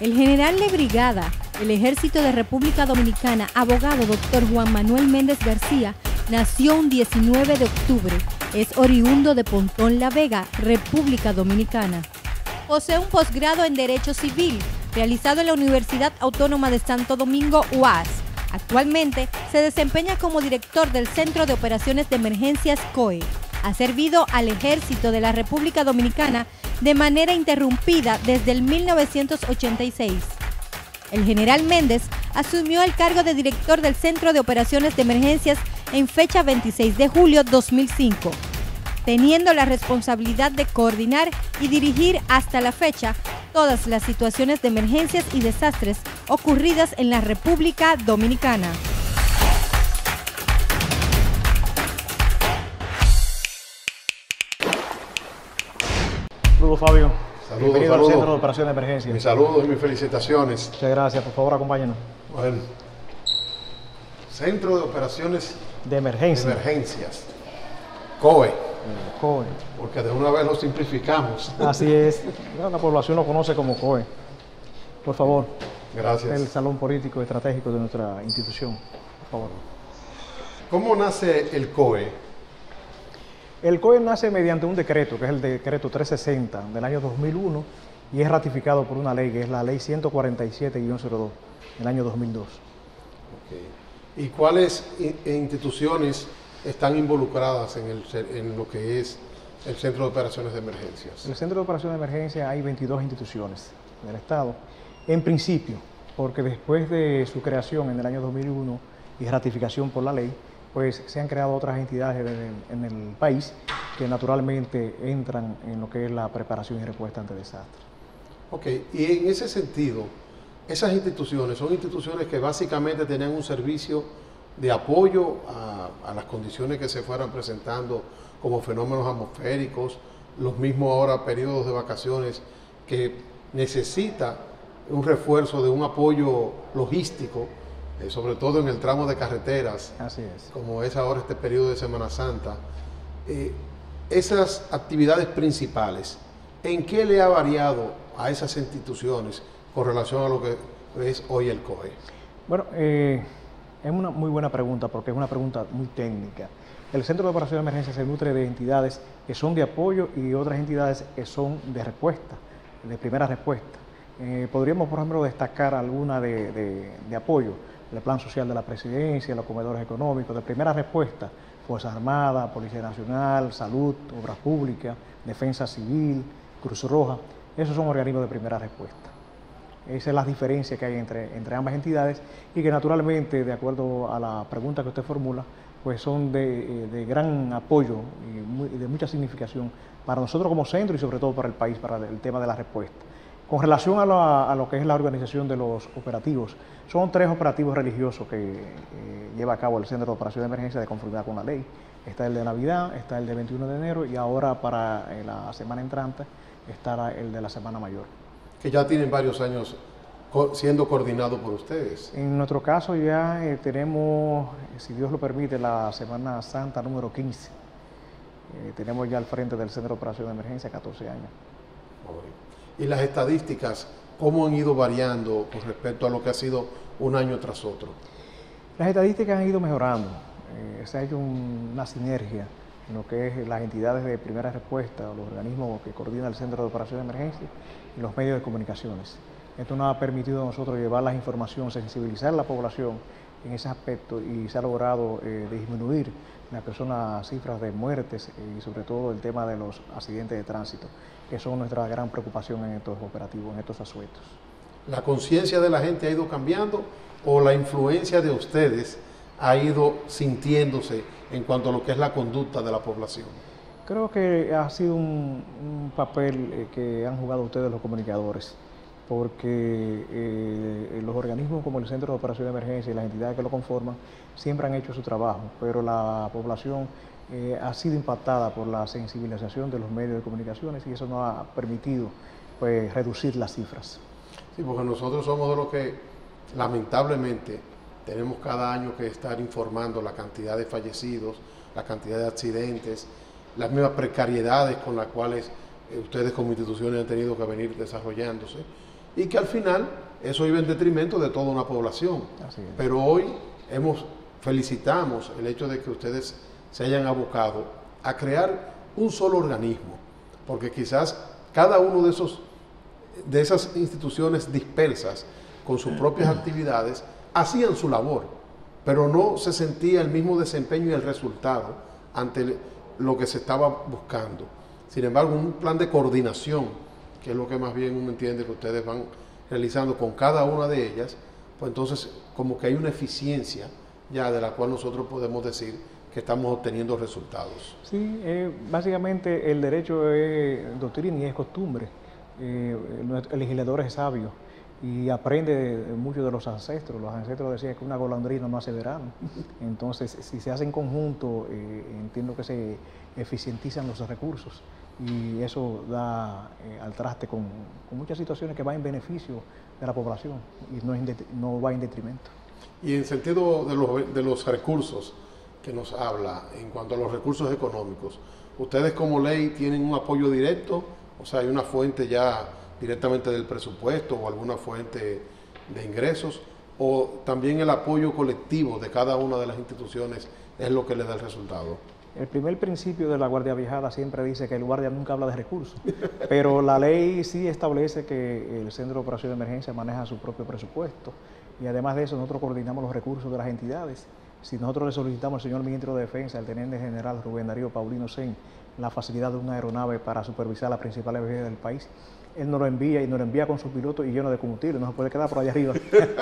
El general de brigada del Ejército de República Dominicana, abogado Dr. Juan Manuel Méndez García, nació un 19 de octubre. Es oriundo de Pontón La Vega, República Dominicana. Posee un posgrado en Derecho Civil, realizado en la Universidad Autónoma de Santo Domingo, UAS. Actualmente se desempeña como director del Centro de Operaciones de Emergencias COE. Ha servido al Ejército de la República Dominicana de manera interrumpida desde el 1986. El general Méndez asumió el cargo de director del Centro de Operaciones de Emergencias en fecha 26 de julio 2005, teniendo la responsabilidad de coordinar y dirigir hasta la fecha todas las situaciones de emergencias y desastres ocurridas en la República Dominicana. Saludos, Fabio. Saludos, Bienvenido al Centro de Operaciones de Emergencia. Mis saludos y mis felicitaciones. Muchas gracias. Por favor, acompáñanos. Bueno, Centro de Operaciones de Emergencia. de Emergencias. COE. COE. Porque de una vez lo simplificamos. Así es. La población lo conoce como COE. Por favor. Gracias. El Salón Político Estratégico de nuestra institución. Por favor. ¿Cómo nace el COE? El COE nace mediante un decreto, que es el decreto 360 del año 2001, y es ratificado por una ley, que es la ley 147-02 del año 2002. Okay. ¿Y cuáles instituciones están involucradas en lo que es el Centro de Operaciones de Emergencias? En el Centro de Operaciones de Emergencia hay 22 instituciones del Estado, en principio, porque después de su creación en el año 2001 y ratificación por la ley, pues se han creado otras entidades en el país que naturalmente entran en lo que es la preparación y respuesta ante desastres. Ok, y en ese sentido, esas instituciones son instituciones que básicamente tenían un servicio de apoyo a las condiciones que se fueran presentando como fenómenos atmosféricos, los mismos ahora periodos de vacaciones que necesita un refuerzo de un apoyo logístico, sobre todo en el tramo de carreteras. Así es. Como es ahora este periodo de Semana Santa. Esas actividades principales, ¿en qué le ha variado a esas instituciones con relación a lo que es hoy el COE? Bueno, es una muy buena pregunta, porque es una pregunta muy técnica. El Centro de Operaciones de Emergencia se nutre de entidades que son de apoyo y otras entidades que son de respuesta, de primera respuesta. Podríamos, por ejemplo, destacar alguna de apoyo: el Plan Social de la Presidencia, los comedores económicos, de primera respuesta, Fuerzas Armadas, Policía Nacional, Salud, Obras Públicas, Defensa Civil, Cruz Roja. Esos son organismos de primera respuesta. Esa es la diferencia que hay entre ambas entidades y que naturalmente, de acuerdo a la pregunta que usted formula, pues son de gran apoyo y de mucha significación para nosotros como centro y sobre todo para el país, para el tema de la respuesta. Con relación a lo que es la organización de los operativos, son 3 operativos religiosos que lleva a cabo el Centro de Operaciones de Emergencia de conformidad con la ley. Está el de Navidad, está el de 21 de enero y ahora para la semana entrante estará el de la Semana Mayor. Que ya tienen varios años siendo coordinado por ustedes. En nuestro caso ya tenemos, si Dios lo permite, la Semana Santa número 15. Tenemos ya al frente del Centro de Operaciones de Emergencia 14 años. Y las estadísticas, ¿cómo han ido variando con respecto a lo que ha sido un año tras otro? Las estadísticas han ido mejorando. Se ha hecho una sinergia en lo que es las entidades de primera respuesta, los organismos que coordinan el Centro de Operaciones de Emergencia y los medios de comunicaciones. Esto nos ha permitido a nosotros llevar la información, sensibilizar a la población en ese aspecto y se ha logrado disminuir las cifras de muertes y sobre todo el tema de los accidentes de tránsito, que son nuestra gran preocupación en estos operativos, en estos asuetos. ¿La conciencia de la gente ha ido cambiando o la influencia de ustedes ha ido sintiéndose en cuanto a lo que es la conducta de la población? Creo que ha sido un papel que han jugado ustedes los comunicadores, porque los organismos como el Centro de Operaciones de Emergencia y las entidades que lo conforman siempre han hecho su trabajo, pero la población ha sido impactada por la sensibilización de los medios de comunicaciones y eso nos ha permitido pues reducir las cifras. Sí, porque nosotros somos de los que lamentablemente tenemos cada año que estar informando la cantidad de fallecidos, la cantidad de accidentes, las mismas precariedades con las cuales ustedes como instituciones han tenido que venir desarrollándose. y que al final eso iba en detrimento de toda una población. Pero hoy felicitamos el hecho de que ustedes se hayan abocado a crear un solo organismo, porque quizás cada uno de esas instituciones dispersas con sus propias actividades hacían su labor, pero no se sentía el mismo desempeño y el resultado ante lo que se estaba buscando. Sin embargo, un plan de coordinación, que es lo que más bien uno entiende que ustedes van realizando con cada una de ellas, pues entonces como que hay una eficiencia ya de la cual nosotros podemos decir que estamos obteniendo resultados. Sí, básicamente el derecho es doctrina y es costumbre. El legislador es sabio y aprende mucho de los ancestros. Los ancestros decían que una golondrina no hace verano. Entonces, si se hace en conjunto, entiendo que se eficientizan los recursos y eso da al traste con muchas situaciones que van en beneficio de la población y no va en detrimento. Y en sentido de los recursos que nos habla, en cuanto a los recursos económicos, ¿ustedes como ley tienen un apoyo directo? O sea, ¿hay una fuente ya directamente del presupuesto o alguna fuente de ingresos? ¿O también el apoyo colectivo de cada una de las instituciones es lo que le da el resultado? El primer principio de la Guardia Viajada siempre dice que el guardia nunca habla de recursos, pero la ley sí establece que el Centro de Operación de Emergencia maneja su propio presupuesto y además de eso nosotros coordinamos los recursos de las entidades. Si nosotros le solicitamos al señor Ministro de Defensa, al Teniente General Rubén Darío Paulino Sen, la facilidad de una aeronave para supervisar las principales vías del país, él nos lo envía y nos lo envía con su piloto y lleno de combustible, no se puede quedar por allá arriba.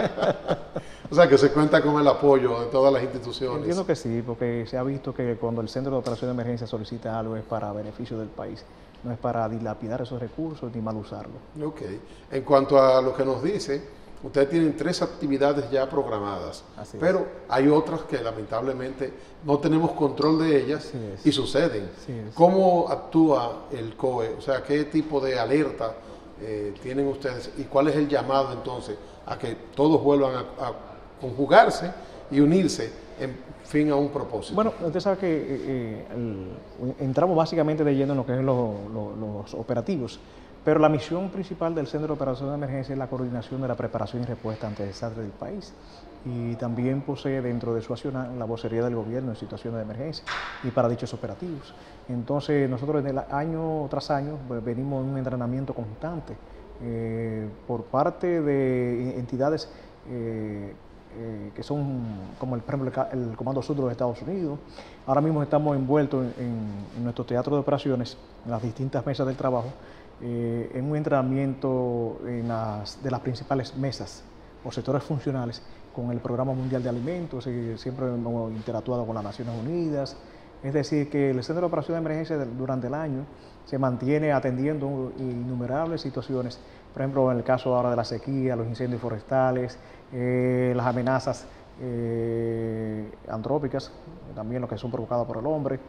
O sea, que se cuenta con el apoyo de todas las instituciones. Entiendo que sí, porque se ha visto que cuando el Centro de Operación de Emergencia solicita algo es para beneficio del país, no es para dilapidar esos recursos ni mal usarlos. Ok. En cuanto a lo que nos dice, ustedes tienen 3 actividades ya programadas, pero hay otras que lamentablemente no tenemos control de ellas y suceden. ¿Cómo actúa el COE? O sea, ¿qué tipo de alerta tienen ustedes y cuál es el llamado entonces a que todos vuelvan a conjugarse y unirse en fin a un propósito? Bueno, usted sabe que entramos básicamente de lleno en lo que es los operativos, pero la misión principal del Centro de Operación de Emergencia es la coordinación de la preparación y respuesta ante desastres del país y también posee dentro de su acción la vocería del gobierno en situaciones de emergencia y para dichos operativos. Entonces nosotros año tras año venimos en un entrenamiento constante por parte de entidades que son como por ejemplo el Comando Sur de los Estados Unidos. Ahora mismo estamos envueltos en nuestro teatro de operaciones, en las distintas mesas del trabajo, en un entrenamiento de las principales mesas o sectores funcionales con el Programa Mundial de Alimentos y siempre hemos interactuado con las Naciones Unidas. Es decir, que el Centro de Operación de Emergencia durante el año se mantiene atendiendo innumerables situaciones, por ejemplo, en el caso ahora de la sequía, los incendios forestales, las amenazas antrópicas, también los que son provocados por el hombre,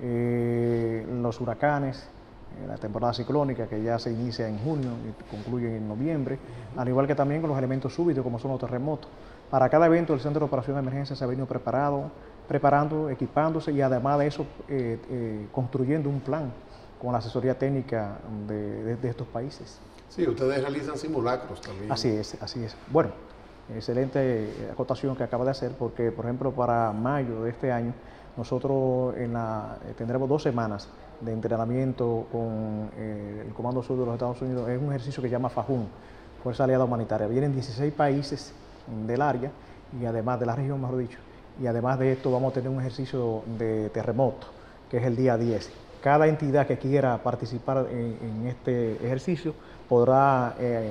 los huracanes, la temporada ciclónica que ya se inicia en junio y concluye en noviembre, al igual que también con los elementos súbitos como son los terremotos. Para cada evento el Centro de Operación de Emergencia se ha venido preparando, equipándose y además de eso construyendo un plan con la asesoría técnica de estos países. Sí, ustedes realizan simulacros también. Así es, así es. Bueno, excelente acotación que acaba de hacer porque, por ejemplo, para mayo de este año nosotros tendremos 2 semanas de entrenamiento con el Comando Sur de los Estados Unidos. Es un ejercicio que se llama FAJUN, Fuerza Aliada Humanitaria. Vienen 16 países del área y además de la región, mejor dicho, y además de esto vamos a tener un ejercicio de terremoto, que es el día 10. Cada entidad que quiera participar en este ejercicio podrá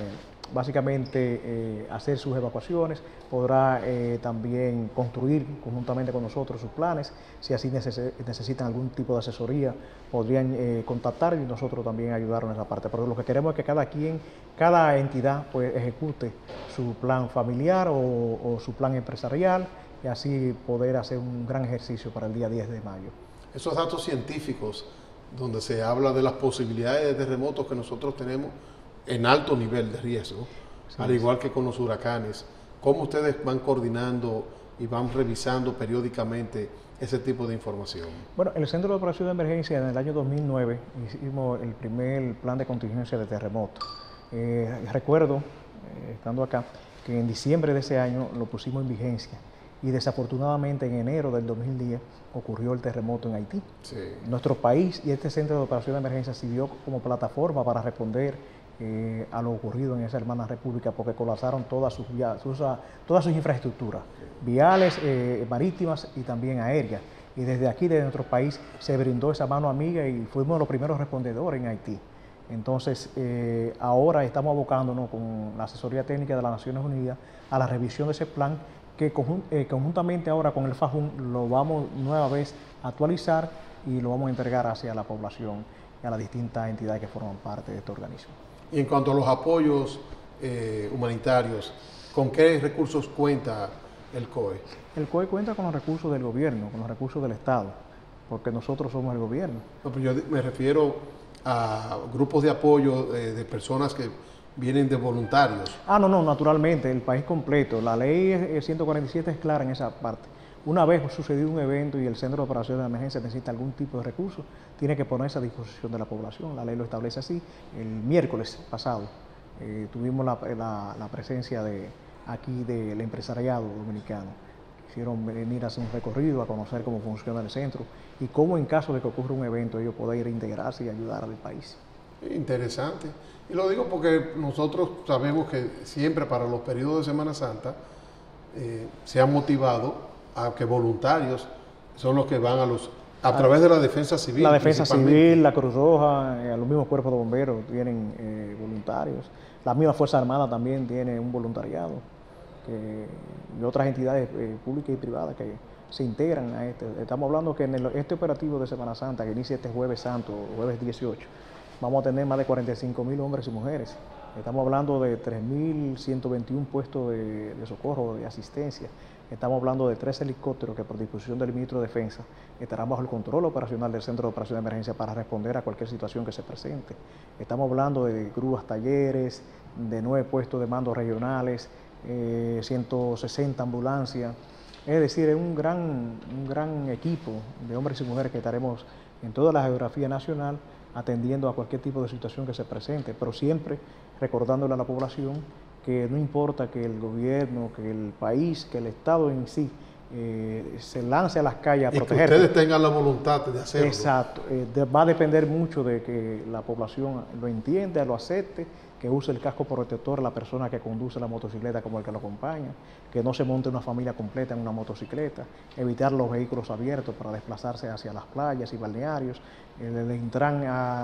básicamente hacer sus evacuaciones, podrá también construir conjuntamente con nosotros sus planes. Si así necesitan algún tipo de asesoría, podrían contactar y nosotros también ayudarnos en esa parte. Pero lo que queremos es que cada entidad pues, ejecute su plan familiar o su plan empresarial y así poder hacer un gran ejercicio para el día 10 de mayo. Esos datos científicos donde se habla de las posibilidades de terremotos que nosotros tenemos en alto nivel de riesgo, sí, al igual que con los huracanes, ¿cómo ustedes van coordinando y van revisando periódicamente ese tipo de información? Bueno, en el Centro de Operación de Emergencia en el año 2009 hicimos el primer plan de contingencia de terremoto. Recuerdo estando acá, que en diciembre de ese año lo pusimos en vigencia y desafortunadamente en enero del 2010 ocurrió el terremoto en Haití. Sí. Nuestro país y este Centro de Operación de Emergencia sirvió como plataforma para responder a lo ocurrido en esa hermana república, porque colapsaron todas sus infraestructuras, viales, marítimas y también aéreas. Y desde aquí, desde nuestro país, se brindó esa mano amiga y fuimos los primeros respondedores en Haití. Entonces, ahora estamos abocándonos con la asesoría técnica de las Naciones Unidas a la revisión de ese plan, que conjuntamente ahora con el FAJUN lo vamos nueva vez a actualizar y lo vamos a entregar hacia la población y a las distintas entidades que forman parte de este organismo. Y en cuanto a los apoyos humanitarios, ¿con qué recursos cuenta el COE? El COE cuenta con los recursos del gobierno, con los recursos del Estado, porque nosotros somos el gobierno. No, pero yo me refiero a grupos de apoyo de personas que vienen de voluntarios. No, naturalmente, el país completo. La ley 147 es clara en esa parte. Una vez sucedido un evento y el Centro de Operaciones de Emergencia necesita algún tipo de recurso, tiene que ponerse a disposición de la población. La ley lo establece así. El miércoles pasado tuvimos la presencia aquí del empresariado dominicano. Quisieron venir a hacer un recorrido, a conocer cómo funciona el centro y cómo en caso de que ocurra un evento ellos poder integrarse y ayudar al país. Interesante. Y lo digo porque nosotros sabemos que siempre para los periodos de Semana Santa se han motivado a que voluntarios son los que van a través de la defensa civil. La defensa civil, la Cruz Roja, los mismos cuerpos de bomberos tienen voluntarios. La misma Fuerza Armada también tiene un voluntariado. Y otras entidades públicas y privadas que se integran a este. Estamos hablando que en este operativo de Semana Santa, que inicia este jueves santo, jueves 18, vamos a tener más de 45.000 hombres y mujeres. Estamos hablando de 3.121 puestos de socorro, de asistencia. Estamos hablando de 3 helicópteros que por disposición del Ministro de Defensa estarán bajo el control operacional del Centro de Operación de Emergencia para responder a cualquier situación que se presente. Estamos hablando de grúas talleres, de 9 puestos de mando regionales, 160 ambulancias. Es decir, es un gran equipo de hombres y mujeres que estaremos en toda la geografía nacional atendiendo a cualquier tipo de situación que se presente, pero siempre recordándole a la población que no importa que el gobierno, que el país, que el Estado en sí se lance a las calles a proteger. Que ustedes tengan la voluntad de hacerlo. Exacto. Va a depender mucho de que la población lo entienda, lo acepte, que use el casco protector la persona que conduce la motocicleta como el que lo acompaña, que no se monte una familia completa en una motocicleta, evitar los vehículos abiertos para desplazarse hacia las playas y balnearios. El Intran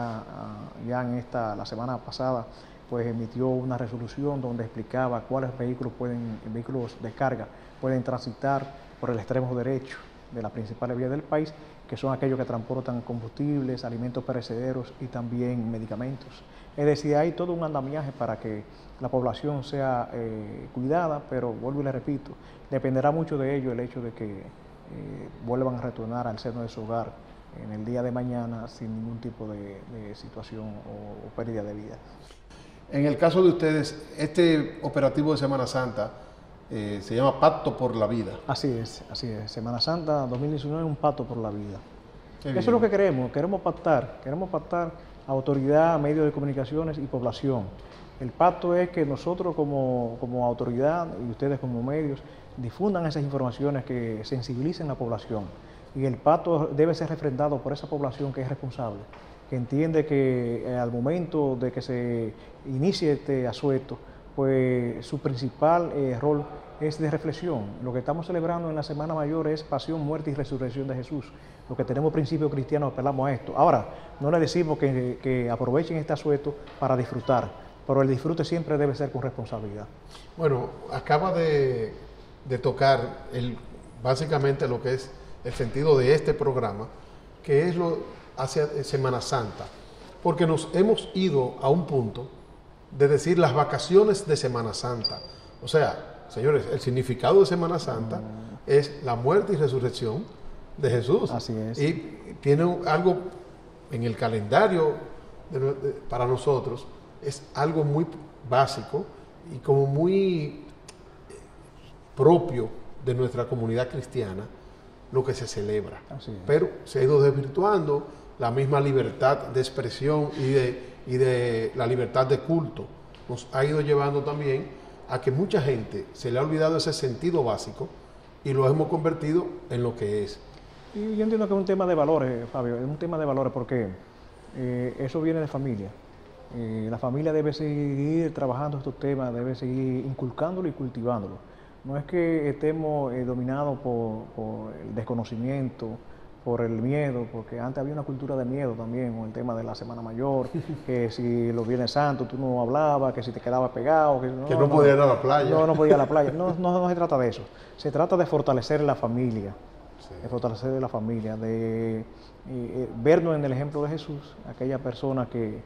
ya la semana pasada pues emitió una resolución donde explicaba cuáles vehículos de carga pueden transitar por el extremo derecho de las principales vías del país, que son aquellos que transportan combustibles, alimentos perecederos y también medicamentos. Es decir, hay todo un andamiaje para que la población sea cuidada, pero vuelvo y le repito, dependerá mucho de ello el hecho de que vuelvan a retornar al seno de su hogar en el día de mañana sin ningún tipo de situación o pérdida de vida. En el caso de ustedes, este operativo de Semana Santa se llama Pacto por la Vida. Así es. Semana Santa 2019 es un pacto por la vida. Eso es lo que queremos pactar autoridad, medios de comunicaciones y población. El pacto es que nosotros como autoridad y ustedes como medios difundan esas informaciones que sensibilicen a la población. Y el pacto debe ser refrendado por esa población que es responsable, que entiende que al momento de que se inicie este asueto, pues su principal rol es de reflexión. Lo que estamos celebrando en la Semana Mayor es pasión, muerte y resurrección de Jesús. Lo que tenemos principios cristianos apelamos a esto. Ahora, no le decimos que aprovechen este asueto para disfrutar, pero el disfrute siempre debe ser con responsabilidad. Bueno, acaba de tocar básicamente lo que es el sentido de este programa, que es hacia Semana Santa, porque nos hemos ido a un punto de decir las vacaciones de Semana Santa. O sea, señores, el significado de Semana Santa es la muerte y resurrección de Jesús. Así es. Y tiene algo en el calendario para nosotros, es algo muy básico y como muy propio de nuestra comunidad cristiana, lo que se celebra. Pero se ha ido desvirtuando la misma libertad de expresión y de la libertad de culto. nos ha ido llevando también a que mucha gente se le ha olvidado ese sentido básico y lo hemos convertido en lo que es. Y yo entiendo que es un tema de valores, Fabio, es un tema de valores porque eso viene de familia. La familia debe seguir trabajando estos temas, debe seguir inculcándolo y cultivándolo. No es que estemos dominados por el desconocimiento, por el miedo, porque antes había una cultura de miedo también, con el tema de la Semana Mayor, que si los Viernes Santos tú no hablabas, que si te quedabas pegado, que no podías ir a la playa. No podía ir a la playa. No se trata de eso. Se trata de fortalecer la familia, de fortalecer la familia, de vernos en el ejemplo de Jesús, aquella persona que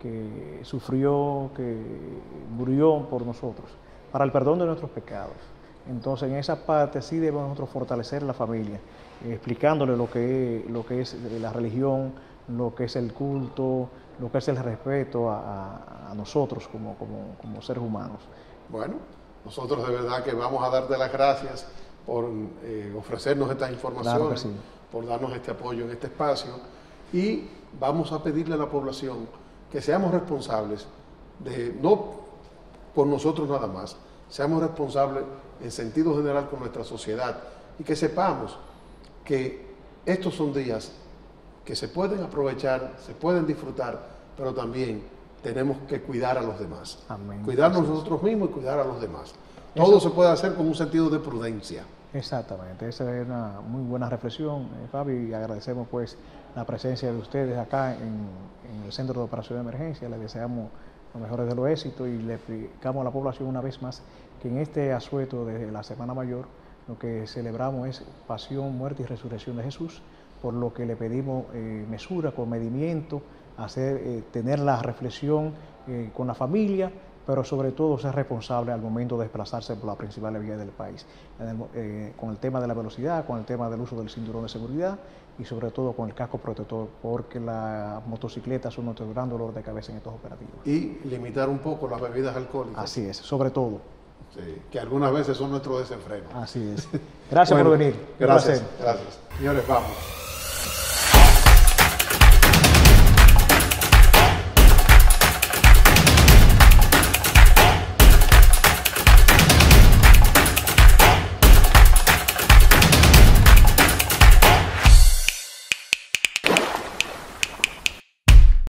sufrió, que murió por nosotros, para el perdón de nuestros pecados. Entonces, en esa parte sí debemos nosotros fortalecer la familia, explicándole lo que es la religión, lo que es el culto, lo que es el respeto a nosotros como seres humanos. Bueno, nosotros de verdad que vamos a darte las gracias por ofrecernos estas informaciones, claro que sí, por darnos este apoyo en este espacio, y vamos a pedirle a la población que seamos responsables, no por nosotros nada más, seamos responsables en sentido general con nuestra sociedad y que sepamos que estos son días que se pueden aprovechar, se pueden disfrutar, pero también tenemos que cuidar a los demás. Amén. Cuidarnos nosotros mismos y cuidar a los demás. Todo se puede hacer con un sentido de prudencia. Exactamente, esa es una muy buena reflexión, Fabio, y agradecemos pues la presencia de ustedes acá en el Centro de Operación de Emergencia. Les deseamos los mejores de los éxitos y le explicamos a la población una vez más que en este asueto de la Semana Mayor lo que celebramos es pasión, muerte y resurrección de Jesús, por lo que le pedimos mesura, comedimiento, tener la reflexión con la familia, pero sobre todo ser responsable al momento de desplazarse por las principales vías del país, con el tema de la velocidad, con el tema del uso del cinturón de seguridad y sobre todo con el casco protector, porque las motocicletas son nuestro gran dolor de cabeza en estos operativos. Y limitar un poco las bebidas alcohólicas. Así es, sobre todo. Sí, que algunas veces son nuestro desenfreno. Así es. Gracias por venir. Gracias. Señores, vamos.